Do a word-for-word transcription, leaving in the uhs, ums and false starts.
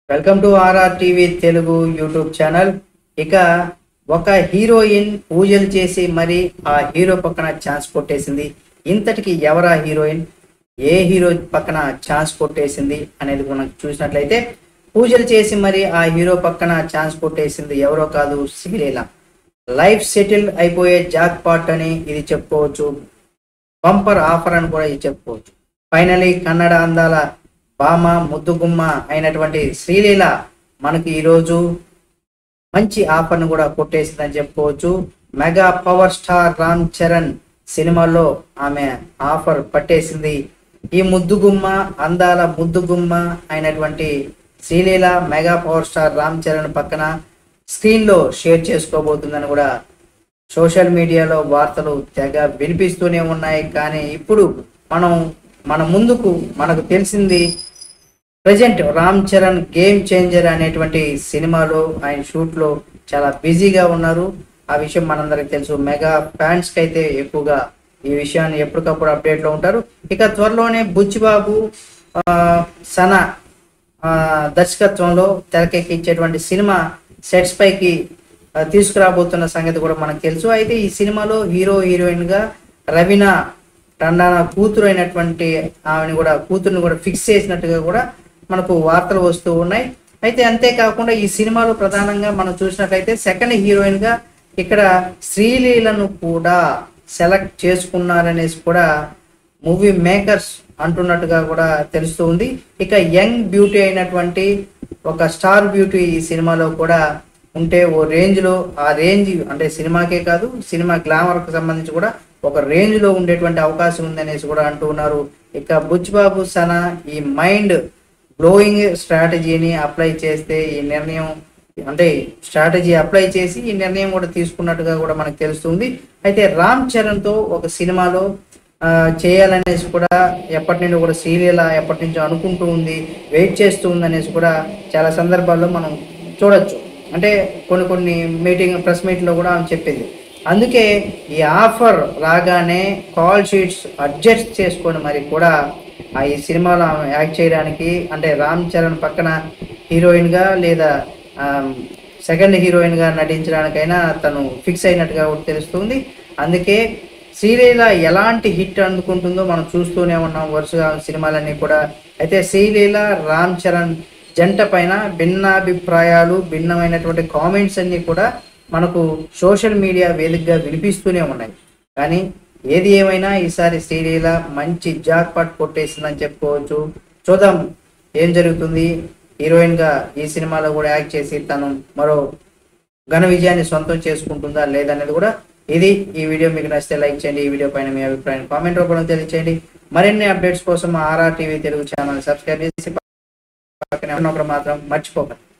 Welcome to RRTV Telugu YouTube channel. ఇక ఒక heroine పూజలు చేసి మరి ఆ హీరో పక్కన ఛాన్స్ కొట్టేసింది. ఇంతటికి ఎవరా హీరోయిన్, ఏ హీరో పక్కన ఛాన్స్ కొట్టేసింది అనేది మనం చూసినట్లయితే, పూజలు చేసి మరి ఆ హీరో పక్కన ఛాన్స్ కొట్టేసింది ఎవరో కాదు, శ్రీలీల. లైఫ్ సెటిల్ అయిపోయే జాక్ పాట్ అని ఇది చెప్పుకోవచ్చు, బంపర్ ఆఫర్ అని కూడా ఇది చెప్పుకోవచ్చు. ఫైనలీ కన్నడ అందాల బామ ముద్దుగుమ్మ అయినటువంటి శ్రీలీల మనకి ఈరోజు మంచి ఆఫర్ను కూడా కొట్టేసిందని చెప్పుకోవచ్చు. Mega power star Ram Charan సినిమాలో ఆమె ఆఫర్ పట్టేసింది. ఈ ముద్దుగుమ్మ అందాల ముద్దుగుమ్మ అయినటువంటి Sreeleela mega power star Ram Charan పక్కన స్క్రీన్ లో షేర్ చేసుకోబోతుందని కూడా సోషల్ మీడియాలో వార్తలు తెగ వినిపిస్తూనే ఉన్నాయి. కానీ ఇప్పుడు మనం మన ముందుకు మనకు తెలిసింది, present Ram Charan Game Changer అనేటువంటి సినిమాలో ఆయన షూట్ లో చాలా బిజీగా ఉన్నారు. ఆ విషయం మనందరికి తెలుసు. మెగా ఫ్యాన్స్ కి అయితే ఎక్కువగా ఈ విషయాన్ని ఎప్పటికప్పుడు అప్డేట్ లో ఉంటారు. ఇక త్వరలోనే బుచ్చిబాబు సన దర్శకత్వంలో తెరకెక్కించేటువంటి సినిమా సెట్స్ పైకి తీసుకురాబోతున్న సంగతి కూడా మనకు తెలుసు. అయితే ఈ సినిమాలో హీరో హీరోయిన్ గా రవీనా టండానా కూతురు అయినటువంటి ఆమెను కూడా కూతురుని కూడా ఫిక్స్ చేసినట్టుగా కూడా మనకు వార్తలు వస్తూ ఉన్నాయి. అయితే అంతేకాకుండా ఈ సినిమాలో ప్రధానంగా మనం చూసినట్లయితే సెకండ్ హీరోయిన్ గా ఇక్కడ శ్రీలీలను కూడా సెలెక్ట్ చేసుకున్నారనేసి కూడా మూవీ మేకర్స్ అంటున్నట్టుగా కూడా తెలుస్తూ ఉంది. ఇక యంగ్ బ్యూటీ అయినటువంటి ఒక స్టార్ బ్యూటీ ఈ సినిమాలో కూడా ఉంటే ఓ రేంజ్ లో, ఆ రేంజ్ అంటే సినిమాకే కాదు సినిమా గ్లామర్ కు సంబంధించి కూడా ఒక రేంజ్ లో ఉండేటువంటి అవకాశం ఉందనేసి కూడా అంటూ ఉన్నారు. ఇక బుచ్చిబాబు సన ఈ మైండ్ బ్లోయింగ్ స్ట్రాటజీని అప్లై చేస్తే ఈ నిర్ణయం అంటే స్ట్రాటజీ అప్లై చేసి ఈ నిర్ణయం కూడా తీసుకున్నట్టుగా కూడా మనకు తెలుస్తుంది. అయితే రామ్ చరణ్ తో ఒక సినిమాలో చేయాలనేసి కూడా ఎప్పటి నుండి కూడా శ్రీలీల ఎప్పటి నుంచో అనుకుంటూ ఉంది, వెయిట్ చేస్తూ ఉంది అనేసి కూడా చాలా సందర్భాల్లో మనం చూడొచ్చు. అంటే కొన్ని కొన్ని మీటింగ్ ప్రెస్ మీట్లో కూడా ఆమె చెప్పింది. అందుకే ఈ ఆఫర్ రాగానే కాల్ షీట్స్ అడ్జస్ట్ చేసుకొని మరి కూడా ఆ ఈ సినిమాలో ఆమె యాక్ట్ చేయడానికి, అంటే రామ్ చరణ్ పక్కన హీరోయిన్గా లేదా సెకండ్ హీరోయిన్గా నటించడానికైనా తను ఫిక్స్ అయినట్టుగా కూడా తెలుస్తుంది. అందుకే శ్రీలీల ఎలాంటి హిట్ అందుకుంటుందో మనం చూస్తూనే ఉన్నాం వరుసగా సినిమాలన్నీ కూడా. అయితే శ్రీలీల రామ్ చరణ్ జంట పైన భిన్నాభిప్రాయాలు, భిన్నమైనటువంటి కామెంట్స్ అన్నీ కూడా మనకు సోషల్ మీడియా వేదికగా వినిపిస్తూనే ఉన్నాయి. కానీ ఏది ఏమైనా ఈసారి శ్రీలీల మంచి జాక్ పాట్ కొట్టేసిందని చెప్పుకోవచ్చు. చూద్దాం ఏం జరుగుతుంది. హీరోయిన్ గా ఈ సినిమాలో కూడా యాక్ట్ చేసి తను మరో ఘన విజయాన్ని సొంతం చేసుకుంటుందా లేదనేది కూడా ఇది. ఈ వీడియో మీకు నచ్చితే లైక్ చేయండి. ఈ వీడియో పైన మీ అభిప్రాయాన్ని కామెంట్ రూపంలో తెలియచేయండి. మరిన్ని అప్డేట్స్ కోసం ఆర్ఆర్టీవీ తెలుగు ఛానల్ సబ్స్క్రైబ్ చేసి పక్కనే ఉన్నప్పుడు మాత్రం మర్చిపోకండి.